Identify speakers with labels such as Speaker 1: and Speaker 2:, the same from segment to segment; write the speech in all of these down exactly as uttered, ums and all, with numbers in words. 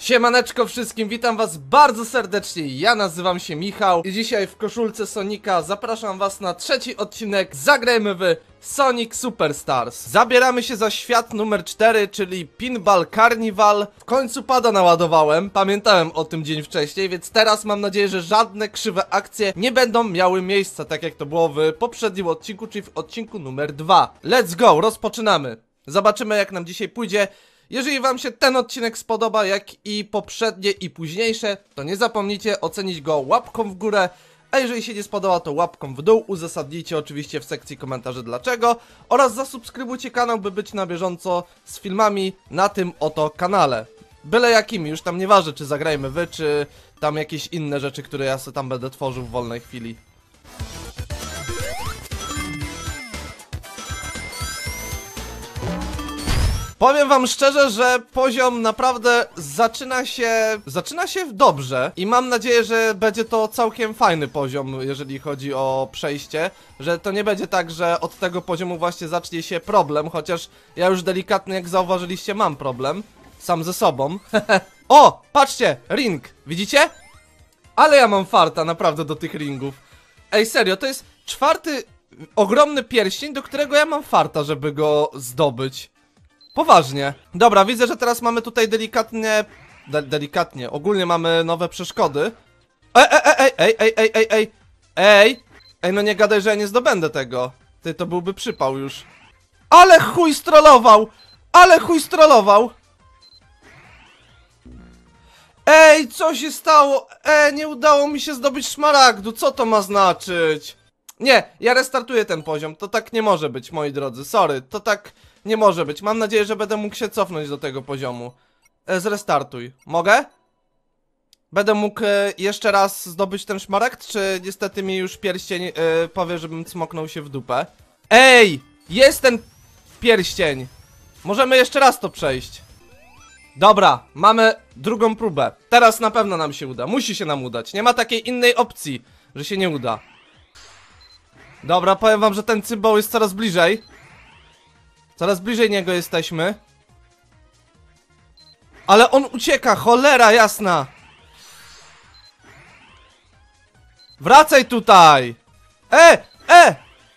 Speaker 1: Siemaneczko wszystkim, witam was bardzo serdecznie, ja nazywam się Michał i dzisiaj w koszulce Sonika zapraszam was na trzeci odcinek. Zagrajmy w Sonic Superstars. Zabieramy się za świat numer cztery, czyli Pinball Carnival. W końcu pada naładowałem, pamiętałem o tym dzień wcześniej, więc teraz mam nadzieję, że żadne krzywe akcje nie będą miały miejsca, tak jak to było w poprzednim odcinku, czyli w odcinku numer dwa. Let's go, rozpoczynamy. Zobaczymy, jak nam dzisiaj pójdzie. Jeżeli wam się ten odcinek spodoba, jak i poprzednie i późniejsze, to nie zapomnijcie ocenić go łapką w górę, a jeżeli się nie spodoba, to łapką w dół. Uzasadnijcie oczywiście w sekcji komentarzy dlaczego oraz zasubskrybujcie kanał, by być na bieżąco z filmami na tym oto kanale. Byle jakimi, już tam nieważne, czy zagrajmy wy, czy tam jakieś inne rzeczy, które ja sobie tam będę tworzył w wolnej chwili. Powiem wam szczerze, że poziom naprawdę zaczyna się... Zaczyna się dobrze i mam nadzieję, że będzie to całkiem fajny poziom, jeżeli chodzi o przejście. Że to nie będzie tak, że od tego poziomu właśnie zacznie się problem, chociaż ja już delikatnie, jak zauważyliście, mam problem. Sam ze sobą. O! Patrzcie! Ring! Widzicie? Ale ja mam farta naprawdę do tych ringów. Ej, serio, to jest czwarty ogromny pierścień, do którego ja mam farta, żeby go zdobyć. Poważnie. Dobra, widzę, że teraz mamy tutaj delikatnie... De delikatnie, ogólnie mamy nowe przeszkody. Ej, ej, ej, ej, ej, ej, ej, ej, ej, ej, no nie gadaj, że ja nie zdobędę tego. Ty, to byłby przypał już. Ale chuj strollował! Ale chuj strollował! Ej, co się stało? Ej, nie udało mi się zdobyć szmaragdu, co to ma znaczyć? Nie, ja restartuję ten poziom, to tak nie może być, moi drodzy, sorry, to tak... Nie może być. Mam nadzieję, że będę mógł się cofnąć do tego poziomu. E, zrestartuj. Mogę? Będę mógł e, jeszcze raz zdobyć ten szmaragd, czy niestety mi już pierścień e, powie, żebym cmoknął się w dupę? Ej! Jest ten pierścień! Możemy jeszcze raz to przejść. Dobra, mamy drugą próbę. Teraz na pewno nam się uda. Musi się nam udać. Nie ma takiej innej opcji, że się nie uda. Dobra, powiem wam, że ten cymbał jest coraz bliżej. Coraz bliżej niego jesteśmy. Ale on ucieka, cholera jasna. Wracaj tutaj. E, e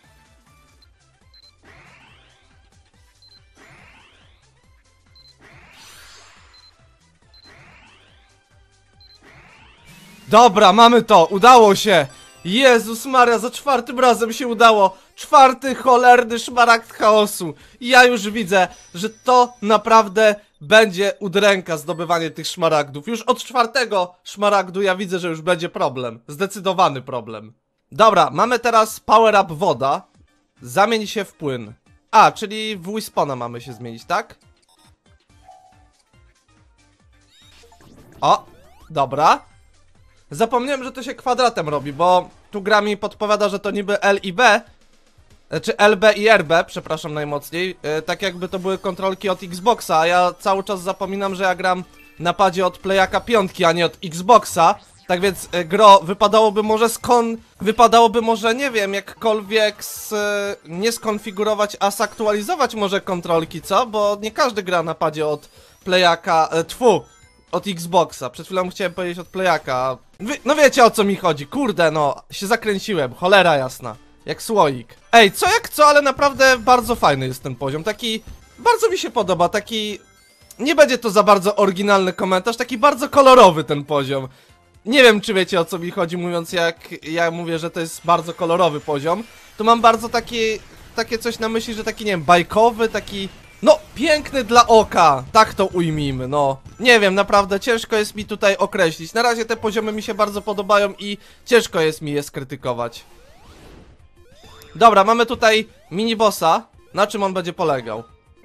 Speaker 1: Dobra, mamy to, udało się. Jezus Maria, za czwartym razem się udało. Czwarty cholerny szmaragd chaosu. I ja już widzę, że to naprawdę będzie udręka zdobywanie tych szmaragdów. Już od czwartego szmaragdu ja widzę, że już będzie problem. Zdecydowany problem. Dobra, mamy teraz power up woda. Zamień się w płyn. A, czyli w Wispona mamy się zmienić, tak? O, dobra. Zapomniałem, że to się kwadratem robi, bo tu gra mi podpowiada, że to niby L i B, czy L B i R B, przepraszam najmocniej, yy, tak jakby to były kontrolki od Xboxa, a ja cały czas zapominam, że ja gram na padzie od Playaka piątki, a nie od Xboxa. Tak więc yy, gro, wypadałoby może skon... Wypadałoby może, nie wiem, jakkolwiek z, yy, nie skonfigurować, a zaktualizować może kontrolki, co? Bo nie każdy gra na padzie od Playaka, yy, tfu, od Xboxa. Przed chwilą chciałem powiedzieć od Playaka. Wy, no wiecie, o co mi chodzi, kurde no, się zakręciłem, cholera jasna. Jak słoik. Ej, co jak co, ale naprawdę bardzo fajny jest ten poziom, taki... Bardzo mi się podoba, taki... Nie będzie to za bardzo oryginalny komentarz, taki bardzo kolorowy ten poziom. Nie wiem, czy wiecie, o co mi chodzi, mówiąc jak ja mówię, że to jest bardzo kolorowy poziom. To mam bardzo takie... Takie coś na myśli, że taki, nie wiem, bajkowy, taki... No, piękny dla oka, tak to ujmijmy, no. Nie wiem, naprawdę ciężko jest mi tutaj określić. Na razie te poziomy mi się bardzo podobają i ciężko jest mi je skrytykować. Dobra, mamy tutaj mini-bossa. Na czym on będzie polegał?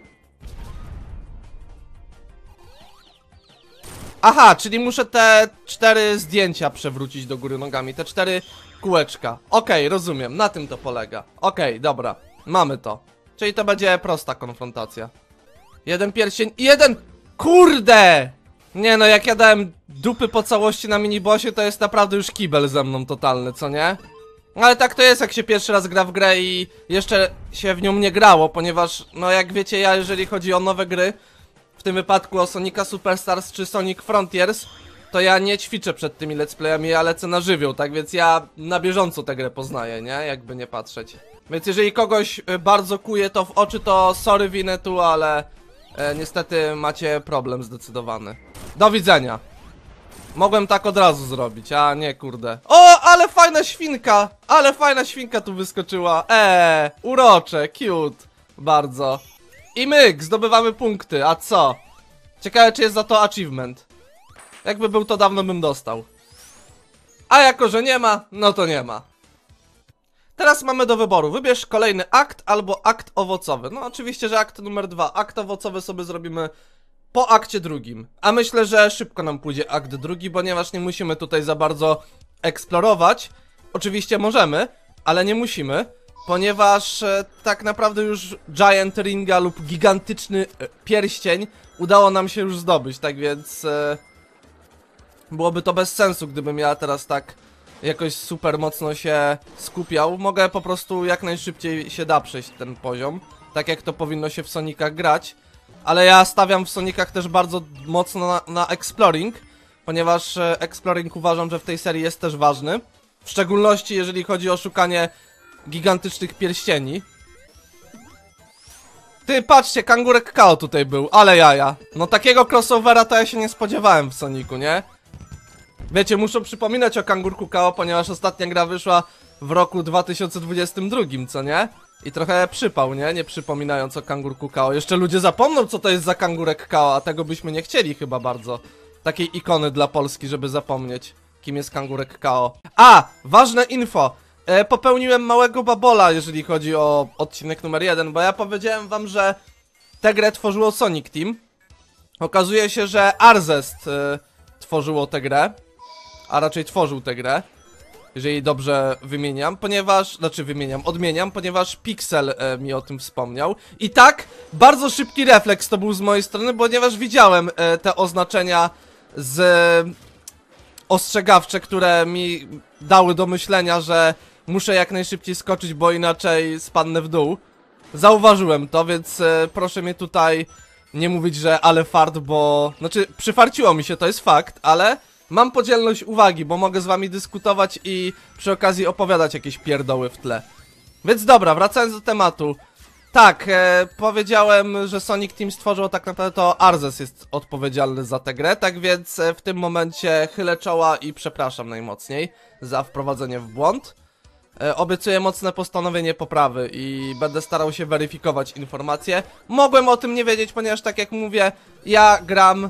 Speaker 1: Aha, czyli muszę te cztery zdjęcia przewrócić do góry nogami, te cztery kółeczka. Okej, rozumiem, na tym to polega. Okej, dobra, mamy to. Czyli to będzie prosta konfrontacja. Jeden pierścień i jeden... Kurde! Nie no, jak ja dałem dupy po całości na minibossie, to jest naprawdę już kibel ze mną totalny, co nie? Ale tak to jest, jak się pierwszy raz gra w grę i jeszcze się w nią nie grało, ponieważ, no jak wiecie, ja jeżeli chodzi o nowe gry, w tym wypadku o Sonica Superstars czy Sonic Frontiers, to ja nie ćwiczę przed tymi let's playami, ja lecę na żywioł, tak więc ja na bieżąco tę grę poznaję, nie? Jakby nie patrzeć. Więc jeżeli kogoś bardzo kuje to w oczy, to sorry Winetu, ale e, niestety macie problem zdecydowany. Do widzenia. Mogłem tak od razu zrobić, a nie kurde. O, ale fajna świnka! Ale fajna świnka tu wyskoczyła. Eee, urocze, cute. Bardzo. I myk, zdobywamy punkty, a co? Ciekawe, czy jest za to achievement. Jakby był, to dawno bym dostał. A jako, że nie ma, no to nie ma. Teraz mamy do wyboru. Wybierz kolejny akt albo akt owocowy. No oczywiście, że akt numer dwa. Akt owocowy sobie zrobimy po akcie drugim. A myślę, że szybko nam pójdzie akt drugi, ponieważ nie musimy tutaj za bardzo eksplorować. Oczywiście możemy, ale nie musimy, ponieważ e, tak naprawdę już Giant Ringa lub gigantyczny e, pierścień udało nam się już zdobyć, tak więc e, byłoby to bez sensu, gdybym ja teraz tak jakoś super mocno się skupiał. Mogę po prostu jak najszybciej się da przejść ten poziom, tak jak to powinno się w Sonicach grać. Ale ja stawiam w Sonicach też bardzo mocno na, na exploring, ponieważ e, exploring uważam, że w tej serii jest też ważny. W szczególności jeżeli chodzi o szukanie gigantycznych pierścieni. Ty, patrzcie, kangurek Kao tutaj był, ale jaja. No takiego crossovera to ja się nie spodziewałem w Sonicu, nie? Wiecie, muszę przypominać o kangurku Kao, ponieważ ostatnia gra wyszła w roku dwa tysiące dwudziestym drugim, co nie? I trochę przypał, nie? Nie przypominając o kangurku Kao. Jeszcze ludzie zapomną, co to jest za kangurek Kao, a tego byśmy nie chcieli chyba bardzo. Takiej ikony dla Polski, żeby zapomnieć, kim jest kangurek Kao. A! Ważne info! E, popełniłem małego babola, jeżeli chodzi o odcinek numer jeden, bo ja powiedziałem wam, że tę grę tworzyło Sonic Team. Okazuje się, że Arzest e, tworzyło tę grę, a raczej tworzył tę grę, jeżeli dobrze wymieniam, ponieważ, znaczy wymieniam, odmieniam, ponieważ Pixel e, mi o tym wspomniał. I tak, bardzo szybki refleks to był z mojej strony, ponieważ widziałem e, te oznaczenia z e, ostrzegawcze, które mi dały do myślenia, że muszę jak najszybciej skoczyć, bo inaczej spadnę w dół. Zauważyłem to, więc e, proszę mnie tutaj nie mówić, że ale fart, bo... Znaczy, przyfarciło mi się, to jest fakt, ale mam podzielność uwagi, bo mogę z wami dyskutować i przy okazji opowiadać jakieś pierdoły w tle. Więc dobra, wracając do tematu. Tak, e, powiedziałem, że Sonic Team stworzył, tak naprawdę to Arzest jest odpowiedzialny za tę grę, tak więc e, w tym momencie chylę czoła i przepraszam najmocniej za wprowadzenie w błąd. E, obiecuję mocne postanowienie poprawy i będę starał się weryfikować informacje. Mogłem o tym nie wiedzieć, ponieważ tak jak mówię, ja gram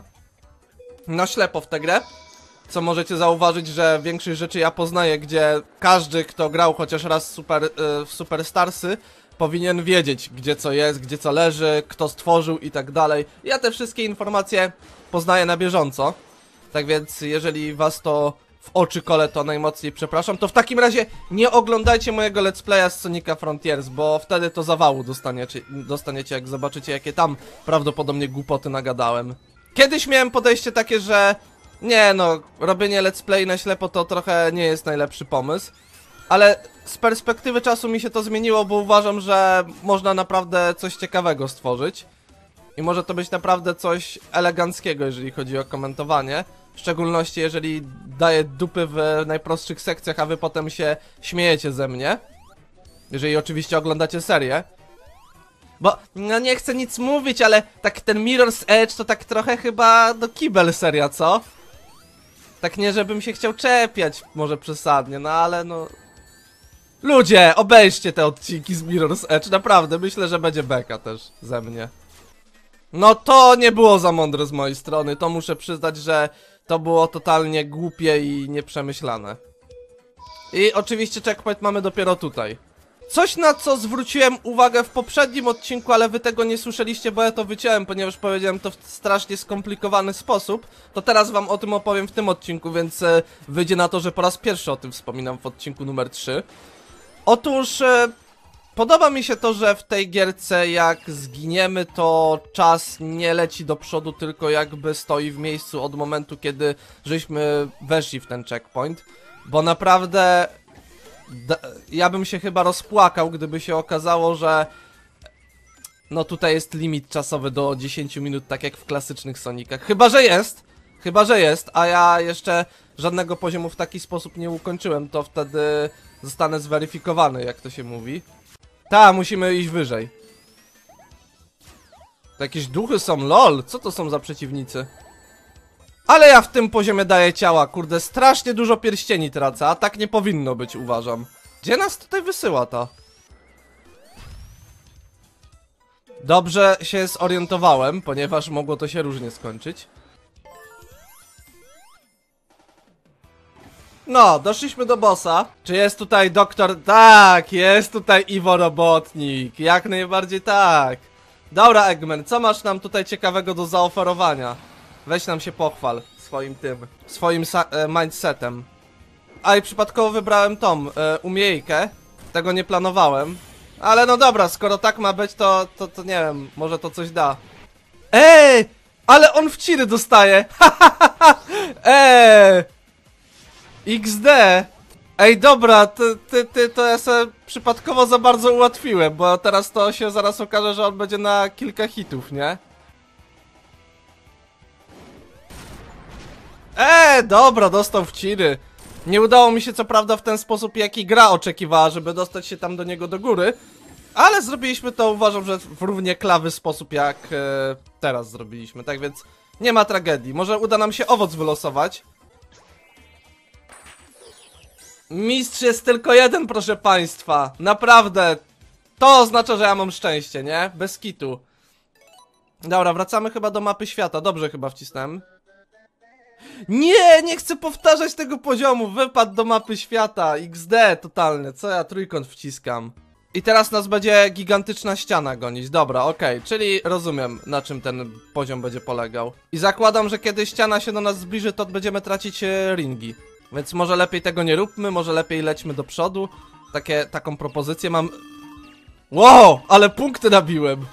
Speaker 1: na ślepo w tę grę. Co możecie zauważyć, że większość rzeczy ja poznaję, gdzie każdy, kto grał chociaż raz super, y, w Superstarsy, powinien wiedzieć, gdzie co jest, gdzie co leży, kto stworzył i tak dalej. Ja te wszystkie informacje poznaję na bieżąco. Tak więc jeżeli was to w oczy kole, to najmocniej przepraszam. To w takim razie nie oglądajcie mojego let's playa z Sonica Frontiers, bo wtedy to zawału dostaniecie, dostaniecie, jak zobaczycie, jakie tam prawdopodobnie głupoty nagadałem. Kiedyś miałem podejście takie, że nie no, robienie let's play na ślepo to trochę nie jest najlepszy pomysł. Ale z perspektywy czasu mi się to zmieniło, bo uważam, że można naprawdę coś ciekawego stworzyć. I może to być naprawdę coś eleganckiego, jeżeli chodzi o komentowanie. W szczególności jeżeli daję dupy w najprostszych sekcjach, a wy potem się śmiejecie ze mnie. Jeżeli oczywiście oglądacie serię. Bo, no nie chcę nic mówić, ale tak ten Mirror's Edge to tak trochę chyba do kibel seria, co? Tak nie, żebym się chciał czepiać, może przesadnie, no ale no... Ludzie, obejrzcie te odcinki z Mirror's Edge, naprawdę, myślę, że będzie beka też ze mnie. No to nie było za mądre z mojej strony, to muszę przyznać, że to było totalnie głupie i nieprzemyślane. I oczywiście checkpoint mamy dopiero tutaj. Coś, na co zwróciłem uwagę w poprzednim odcinku, ale wy tego nie słyszeliście, bo ja to wyciąłem, ponieważ powiedziałem to w strasznie skomplikowany sposób. To teraz wam o tym opowiem w tym odcinku, więc e, wyjdzie na to, że po raz pierwszy o tym wspominam w odcinku numer trzy. Otóż e, podoba mi się to, że w tej gierce jak zginiemy, to czas nie leci do przodu, tylko jakby stoi w miejscu od momentu, kiedy żeśmy weszli w ten checkpoint. Bo naprawdę... Da, ja bym się chyba rozpłakał, gdyby się okazało, że No tutaj jest limit czasowy do dziesięciu minut, tak jak w klasycznych Sonicach. Chyba, że jest. Chyba, że jest, a ja jeszcze żadnego poziomu w taki sposób nie ukończyłem, to wtedy zostanę zweryfikowany, jak to się mówi. Ta, musimy iść wyżej. To jakieś duchy są, lol, co to są za przeciwnicy? Ale ja w tym poziomie daję ciała, kurde, strasznie dużo pierścieni tracę, a tak nie powinno być, uważam. Gdzie nas tutaj wysyła to? Dobrze się zorientowałem, ponieważ mogło to się różnie skończyć. No, doszliśmy do bossa. Czy jest tutaj doktor? Tak, jest tutaj Iwo Robotnik. Jak najbardziej tak. Dobra, Eggman, co masz nam tutaj ciekawego do zaoferowania? Weź nam się pochwal swoim tym, swoim e, mindsetem. A i przypadkowo wybrałem tą e, umiejkę. Tego nie planowałem. Ale no dobra, skoro tak ma być, to, to, to nie wiem, może to coś da. Ej! Ale on w ciry dostaje! Eee! X D! Ej, dobra, ty, ty, ty, to ja sobie przypadkowo za bardzo ułatwiłem, bo teraz to się zaraz okaże, że on będzie na kilka hitów, nie? Eee, dobra, dostał w ciry. Nie udało mi się co prawda w ten sposób, jaki gra oczekiwała, żeby dostać się tam do niego do góry. Ale zrobiliśmy to, uważam, że w równie klawy sposób, jak e, teraz zrobiliśmy. Tak więc nie ma tragedii. Może uda nam się owoc wylosować. Mistrz jest tylko jeden, proszę państwa. Naprawdę. To oznacza, że ja mam szczęście, nie? Bez kitu. Dobra, wracamy chyba do mapy świata. Dobrze chyba wcisnąłem. Nie, nie chcę powtarzać tego poziomu. Wypad do mapy świata. X D totalnie. Co ja trójkąt wciskam. I teraz nas będzie gigantyczna ściana gonić. Dobra, okej, okay. Czyli rozumiem, na czym ten poziom będzie polegał. I zakładam, że kiedy ściana się do nas zbliży, to będziemy tracić e, ringi. Więc może lepiej tego nie róbmy, może lepiej lećmy do przodu. Takie, taką propozycję mam. Wow, ale punkty nabiłem.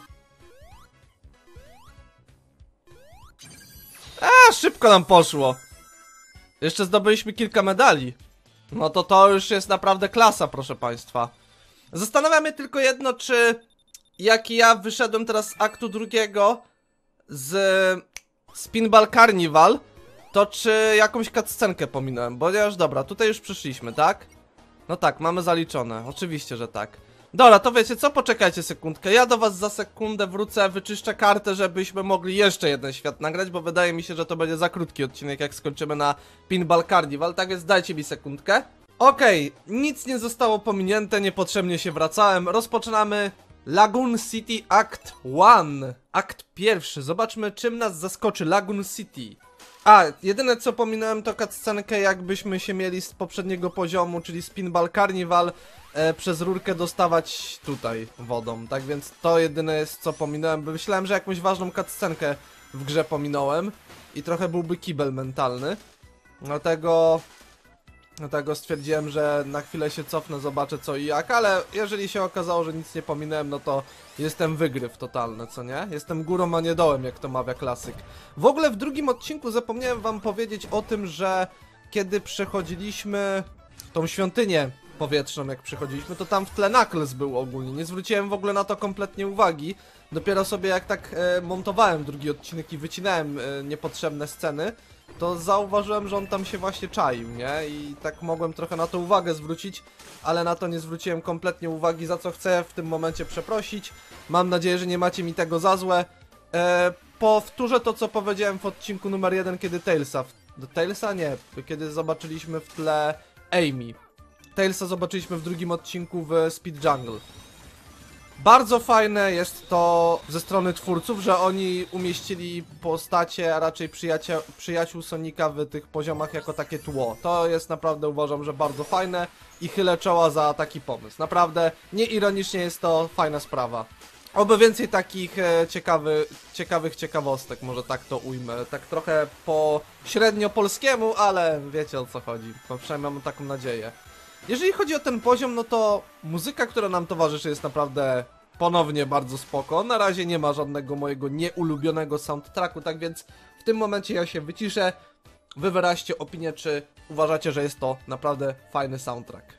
Speaker 1: A, szybko nam poszło. Jeszcze zdobyliśmy kilka medali. No to to już jest naprawdę klasa, proszę państwa. Zastanawia mnie tylko jedno, czy jak ja wyszedłem teraz z aktu drugiego z Spinball Carnival, to czy jakąś cutscenkę pominąłem, bo ja już dobra, tutaj już przyszliśmy, tak? No tak, mamy zaliczone, oczywiście, że tak. Dobra, to wiecie co, poczekajcie sekundkę, ja do was za sekundę wrócę, wyczyszczę kartę, żebyśmy mogli jeszcze jeden świat nagrać, bo wydaje mi się, że to będzie za krótki odcinek, jak skończymy na Pinball Carnival, tak więc dajcie mi sekundkę. Okej, okay, nic nie zostało pominięte, niepotrzebnie się wracałem. Rozpoczynamy Lagoon City Act jeden. Akt pierwszy. Zobaczmy, czym nas zaskoczy Lagoon City. A, jedyne co pominąłem to cutscenkę, jakbyśmy się mieli z poprzedniego poziomu, czyli Spinball Carnival, e, przez rurkę dostawać tutaj wodą. Tak więc to jedyne jest co pominąłem. Myślałem, że jakąś ważną cutscenkę w grze pominąłem i trochę byłby kibel mentalny. Dlatego... Dlatego stwierdziłem, że na chwilę się cofnę, zobaczę co i jak, ale jeżeli się okazało, że nic nie pominąłem, no to jestem wygryw totalny, co nie? Jestem górą, a nie dołem, jak to mawia klasyk. W ogóle w drugim odcinku zapomniałem wam powiedzieć o tym, że kiedy przechodziliśmy tą świątynię powietrzną, jak przechodziliśmy, to tam w tle Knuckles był ogólnie. Nie zwróciłem w ogóle na to kompletnie uwagi. Dopiero sobie jak tak e, montowałem drugi odcinek i wycinałem e, niepotrzebne sceny, to zauważyłem, że on tam się właśnie czaił, nie? I tak mogłem trochę na to uwagę zwrócić, ale na to nie zwróciłem kompletnie uwagi, za co chcę w tym momencie przeprosić. Mam nadzieję, że nie macie mi tego za złe. E, powtórzę to, co powiedziałem w odcinku numer jeden, kiedy Tailsa... Do Tailsa? Nie, kiedy zobaczyliśmy w tle Amy. Tailsa zobaczyliśmy w drugim odcinku w Speed Jungle. Bardzo fajne jest to ze strony twórców, że oni umieścili postacie, a raczej przyjaciół, przyjaciół Sonika w tych poziomach jako takie tło. To jest naprawdę, uważam, że bardzo fajne i chylę czoła za taki pomysł. Naprawdę, nieironicznie jest to fajna sprawa. Oby więcej takich e, ciekawy, ciekawych ciekawostek, może tak to ujmę. Tak trochę po średnio polskiemu, ale wiecie o co chodzi. Bo przynajmniej mam taką nadzieję. Jeżeli chodzi o ten poziom, no to muzyka, która nam towarzyszy, jest naprawdę ponownie bardzo spoko. Na razie nie ma żadnego mojego nieulubionego soundtracku, tak więc w tym momencie ja się wyciszę. Wy wyraźcie opinię, czy uważacie, że jest to naprawdę fajny soundtrack.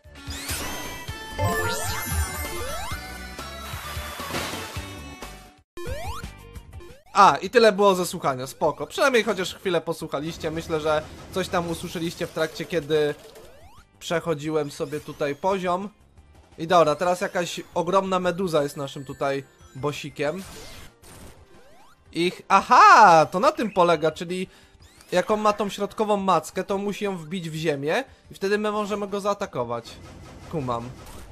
Speaker 1: A, i tyle było ze słuchania, spoko. Przynajmniej chociaż chwilę posłuchaliście. Myślę, że coś tam usłyszeliście w trakcie, kiedy przechodziłem sobie tutaj poziom. I dobra, teraz jakaś ogromna meduza jest naszym tutaj bosikiem. Ich... Aha, to na tym polega, czyli jak on ma tą środkową mackę, to musi ją wbić w ziemię i wtedy my możemy go zaatakować. Kumam.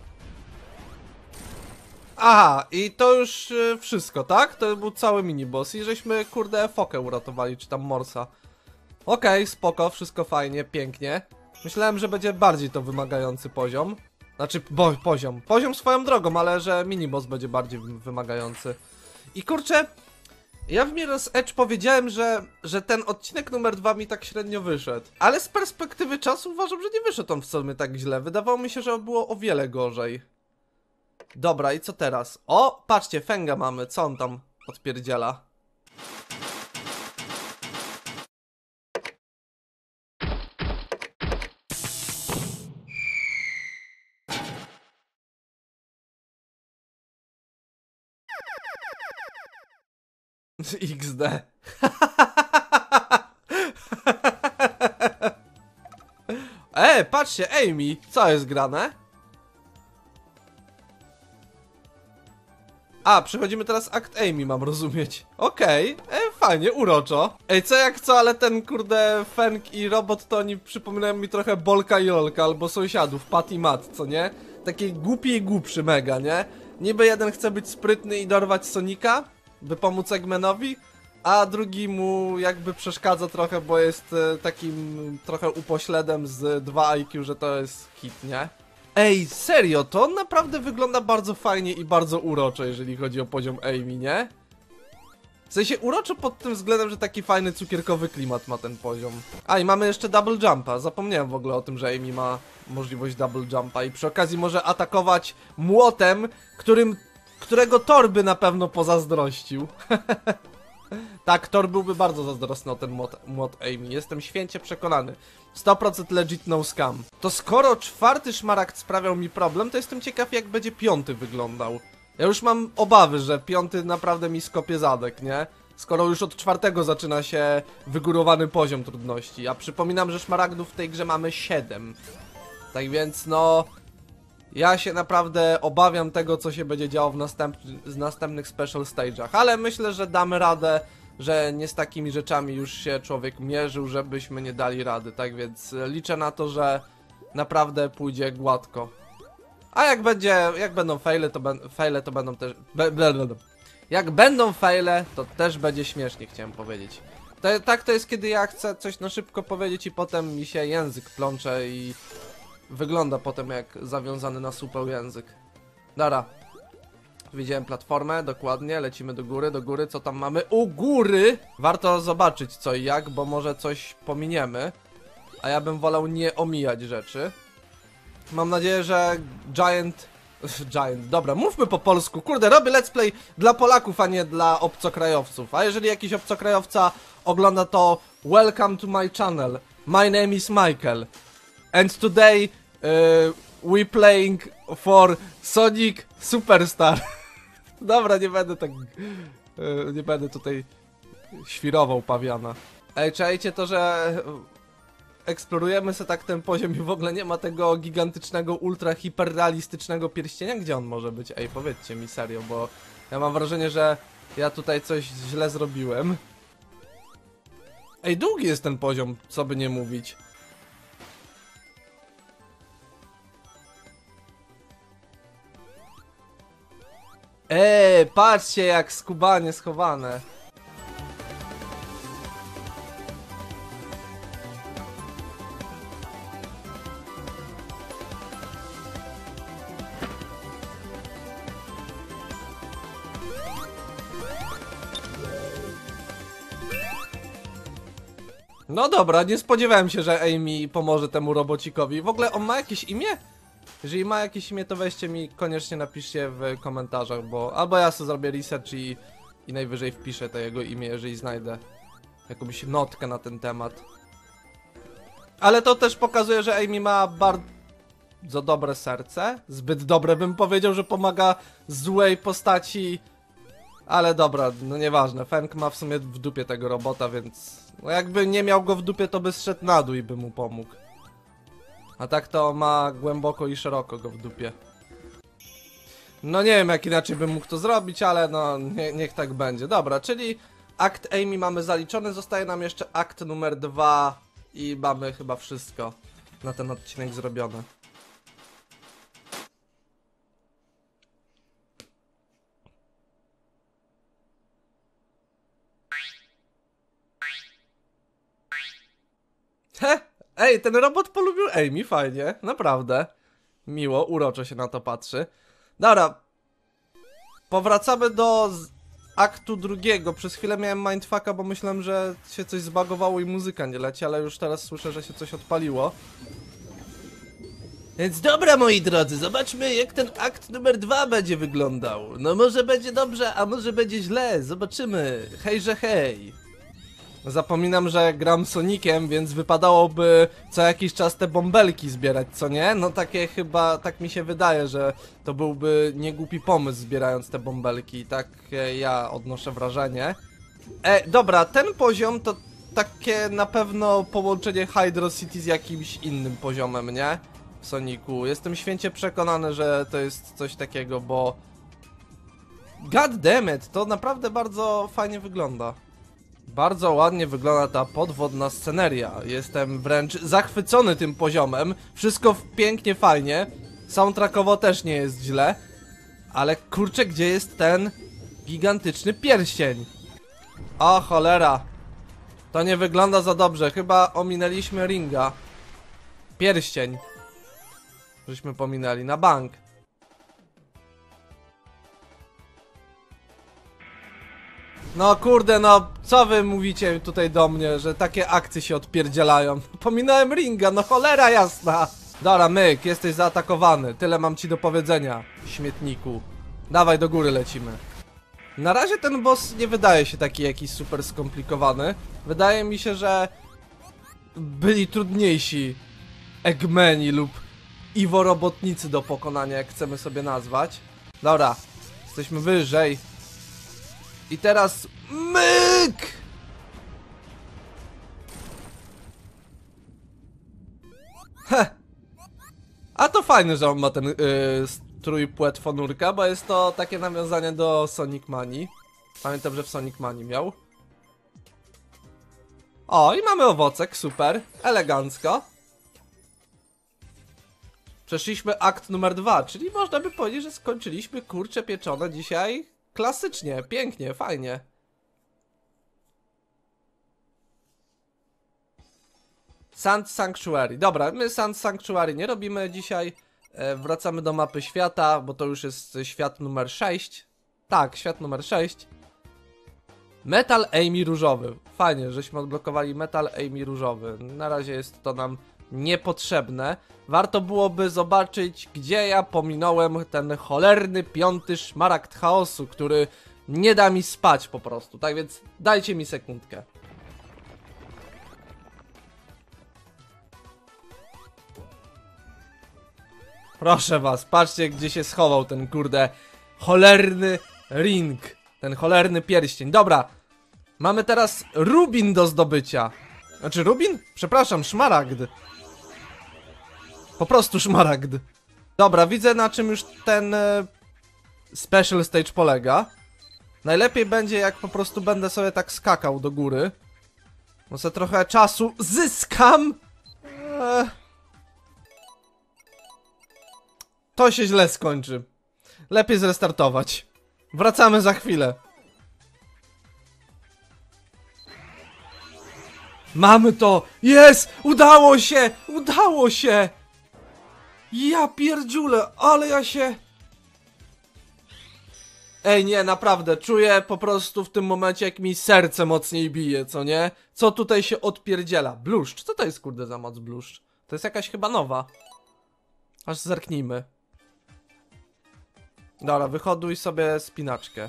Speaker 1: Aha, i to już y, wszystko, tak? To był cały miniboss i żeśmy, kurde, fokę uratowali, czy tam morsa. Okej, okay, spoko, wszystko fajnie, pięknie. Myślałem, że będzie bardziej to wymagający poziom. Znaczy, bo, poziom. Poziom swoją drogą, ale że miniboss będzie bardziej wymagający. I kurczę, ja w Mirror's Edge powiedziałem, że, że ten odcinek numer dwa mi tak średnio wyszedł. Ale z perspektywy czasu uważam, że nie wyszedł on w sumie tak źle. Wydawało mi się, że było o wiele gorzej. Dobra, i co teraz? O, patrzcie, Fenga mamy. Co on tam odpierdziela? iks de. E, patrzcie, Amy, co jest grane? A, przechodzimy teraz akt Amy, mam rozumieć. Okej, okay. E, fajnie, uroczo. Ej, co jak co, ale ten kurde Feng i robot to oni przypominają mi trochę Bolka i Lolka, albo sąsiadów, Pat i Matt, co nie? Taki głupi i głupszy mega, nie? Niby jeden chce być sprytny i dorwać Sonika, by pomóc Eggmanowi, a drugi mu jakby przeszkadza trochę, bo jest e, takim trochę upośledem z dwa I Q, że to jest hit, nie? Ej, serio, to on naprawdę wygląda bardzo fajnie i bardzo uroczo, jeżeli chodzi o poziom Amy, nie? W sensie uroczo pod tym względem, że taki fajny cukierkowy klimat ma ten poziom. A i mamy jeszcze double jumpa, zapomniałem w ogóle o tym, że Amy ma możliwość double jumpa i przy okazji może atakować młotem, którym, którego Thor by na pewno pozazdrościł. Tak, Thor byłby bardzo zazdrosny o ten młot, młot Amy, jestem święcie przekonany. sto procent legit no scam. To skoro czwarty szmaragd sprawiał mi problem, to jestem ciekaw, jak będzie piąty wyglądał. Ja już mam obawy, że piąty naprawdę mi skopie zadek, nie? Skoro już od czwartego zaczyna się wygórowany poziom trudności. A przypominam, że szmaragdów w tej grze mamy siedem. Tak więc no... Ja się naprawdę obawiam tego, co się będzie działo w następ z następnych special stage'ach. Ale myślę, że damy radę, że nie z takimi rzeczami już się człowiek mierzył, żebyśmy nie dali rady. Tak więc liczę na to, że naprawdę pójdzie gładko. A jak będzie, jak będą faile, to, ben, faile, to będą też... Be, be, be, be. Jak będą faile, to też będzie śmiesznie, chciałem powiedzieć. To, tak to jest, kiedy ja chcę coś na szybko powiedzieć i potem mi się język plącze i... Wygląda potem jak zawiązany na supeł język. Dobra. Widziałem platformę, dokładnie, lecimy do góry, do góry, co tam mamy? U góry! Warto zobaczyć co i jak, bo może coś pominiemy. A ja bym wolał nie omijać rzeczy. Mam nadzieję, że Giant... Giant, dobra, mówmy po polsku. Kurde, robię let's play dla Polaków, a nie dla obcokrajowców. A jeżeli jakiś obcokrajowca ogląda to, welcome to my channel. My name is Michael. And today uh, we playing for Sonic Superstar. Dobra, nie będę tak... Yy, nie będę tutaj świrował pawiana. Ej, czajcie to, że eksplorujemy sobie tak ten poziom i w ogóle nie ma tego gigantycznego, ultra hiperrealistycznego pierścienia? Gdzie on może być? Ej, powiedzcie mi serio, bo ja mam wrażenie, że ja tutaj coś źle zrobiłem. Ej, długi jest ten poziom, co by nie mówić. Eee, patrzcie jak skubanie schowane. No dobra, nie spodziewałem się, że Amy pomoże temu robocikowi. W ogóle on ma jakieś imię? Jeżeli ma jakieś imię, to weźcie mi, koniecznie napiszcie w komentarzach, bo... Albo ja sobie zrobię research i, i najwyżej wpiszę to jego imię, jeżeli znajdę jakąś notkę na ten temat. Ale to też pokazuje, że Amy ma bardzo dobre serce. Zbyt dobre bym powiedział, że pomaga złej postaci Ale dobra, no nieważne, Feng ma w sumie w dupie tego robota, więc... No jakby nie miał go w dupie, to by zszedł na dół i by mu pomógł. A tak to ma głęboko i szeroko go w dupie. No nie wiem, jak inaczej bym mógł to zrobić, ale no nie, niech tak będzie. Dobra, czyli akt Amy mamy zaliczony, zostaje nam jeszcze akt numer dwa i mamy chyba wszystko na ten odcinek zrobione. He, ej, ten robot polubił Amy, fajnie, naprawdę. Miło, uroczo się na to patrzy. Dobra. Powracamy do aktu drugiego. Przez chwilę miałem mindfucka, bo myślałem, że się coś zbagowało i muzyka nie leci, ale już teraz słyszę, że się coś odpaliło. Więc dobra, moi drodzy, zobaczmy, jak ten akt numer dwa będzie wyglądał. No może będzie dobrze, a może będzie źle, zobaczymy. Hejże hej. Zapominam, że gram Soniciem, więc wypadałoby co jakiś czas te bąbelki zbierać, co nie? No takie chyba, tak mi się wydaje, że to byłby niegłupi pomysł zbierając te bąbelki, tak ja odnoszę wrażenie. E, dobra, ten poziom to takie na pewno połączenie Hydro City z jakimś innym poziomem, nie? W Sonicu. Jestem święcie przekonany, że to jest coś takiego, bo... God damn it, to naprawdę bardzo fajnie wygląda. Bardzo ładnie wygląda ta podwodna sceneria. Jestem wręcz zachwycony tym poziomem. Wszystko pięknie, fajnie. Soundtrackowo też nie jest źle. Ale kurczę, gdzie jest ten gigantyczny pierścień? O cholera. To nie wygląda za dobrze. Chyba ominęliśmy ringa. Pierścień. Żeśmy pominęli na bank. No kurde, no co wy mówicie tutaj do mnie, że takie akcje się odpierdzielają? Pominąłem ringa, no cholera jasna. Dobra, myk, jesteś zaatakowany. Tyle mam ci do powiedzenia, śmietniku. Dawaj, do góry lecimy. Na razie ten boss nie wydaje się taki jakiś super skomplikowany. Wydaje mi się, że byli trudniejsi Eggmani lub Iwo-robotnicy do pokonania, jak chcemy sobie nazwać. Dobra, jesteśmy wyżej. I teraz myk! Heh. A to fajne, że on ma ten yy, strój płetwonurka, bo jest to takie nawiązanie do Sonic Manii. Pamiętam, że w Sonic Manii miał. O, i mamy owocek, super, elegancko. Przeszliśmy akt numer dwa, czyli można by powiedzieć, że skończyliśmy kurcze pieczone dzisiaj klasycznie, pięknie, fajnie. Sand Sanctuary. Dobra, my Sand Sanctuary nie robimy dzisiaj. E, wracamy do mapy świata, bo to już jest świat numer sześć. Tak, świat numer sześć. Metal Amy różowy. Fajnie, żeśmy odblokowali Metal Amy różowy. Na razie jest to nam niepotrzebne. Warto byłoby zobaczyć, gdzie ja pominąłem ten cholerny piąty szmaragd chaosu, który nie da mi spać po prostu. Tak więc dajcie mi sekundkę. Proszę was, patrzcie, gdzie się schował ten kurde cholerny ring. Ten cholerny pierścień. Dobra, mamy teraz rubin do zdobycia. Znaczy rubin? Przepraszam, szmaragd. Po prostu szmaragd. Dobra, widzę, na czym już ten e, special stage polega. Najlepiej będzie, jak po prostu będę sobie tak skakał do góry. Bo sobie trochę czasu zyskam. Eee. To się źle skończy. Lepiej zrestartować. Wracamy za chwilę. Mamy to! Jest! Udało się! Udało się! Ja pierdziule, ale ja się... Ej, nie, naprawdę, czuję po prostu w tym momencie, jak mi serce mocniej bije, co nie? Co tutaj się odpierdziela? Bluszcz, co to jest kurde za moc bluszcz? To jest jakaś chyba nowa. Aż zerknijmy. Dobra, wyhoduj sobie spinaczkę.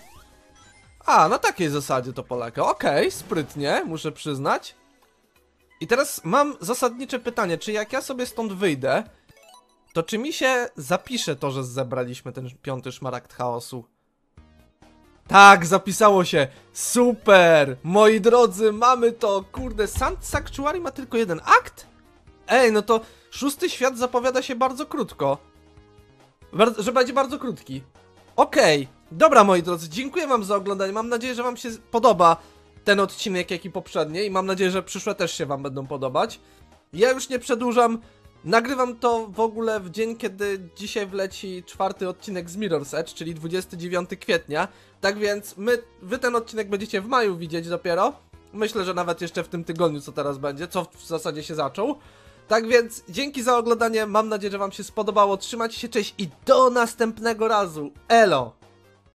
Speaker 1: A, na takiej zasadzie to polega. Okej, okay, sprytnie, muszę przyznać. I teraz mam zasadnicze pytanie, czy jak ja sobie stąd wyjdę, to czy mi się zapisze to, że zebraliśmy ten piąty szmaragd chaosu? Tak, zapisało się. Super! Moi drodzy, mamy to. Kurde, Sand Sanctuary ma tylko jeden akt? Ej, no to szósty świat zapowiada się bardzo krótko. Bar- że będzie bardzo krótki. Okej, okay. Dobra moi drodzy, dziękuję wam za oglądanie. Mam nadzieję, że wam się podoba ten odcinek, jak i poprzednie. I mam nadzieję, że przyszłe też się wam będą podobać. Ja już nie przedłużam. Nagrywam to w ogóle w dzień, kiedy dzisiaj wleci czwarty odcinek z Mirror's Edge, czyli dwudziestego dziewiątego kwietnia. Tak więc my, wy ten odcinek będziecie w maju widzieć dopiero. Myślę, że nawet jeszcze w tym tygodniu, co teraz będzie, co w zasadzie się zaczął. Tak więc dzięki za oglądanie, mam nadzieję, że wam się spodobało. Trzymajcie się, cześć i do następnego razu. Elo!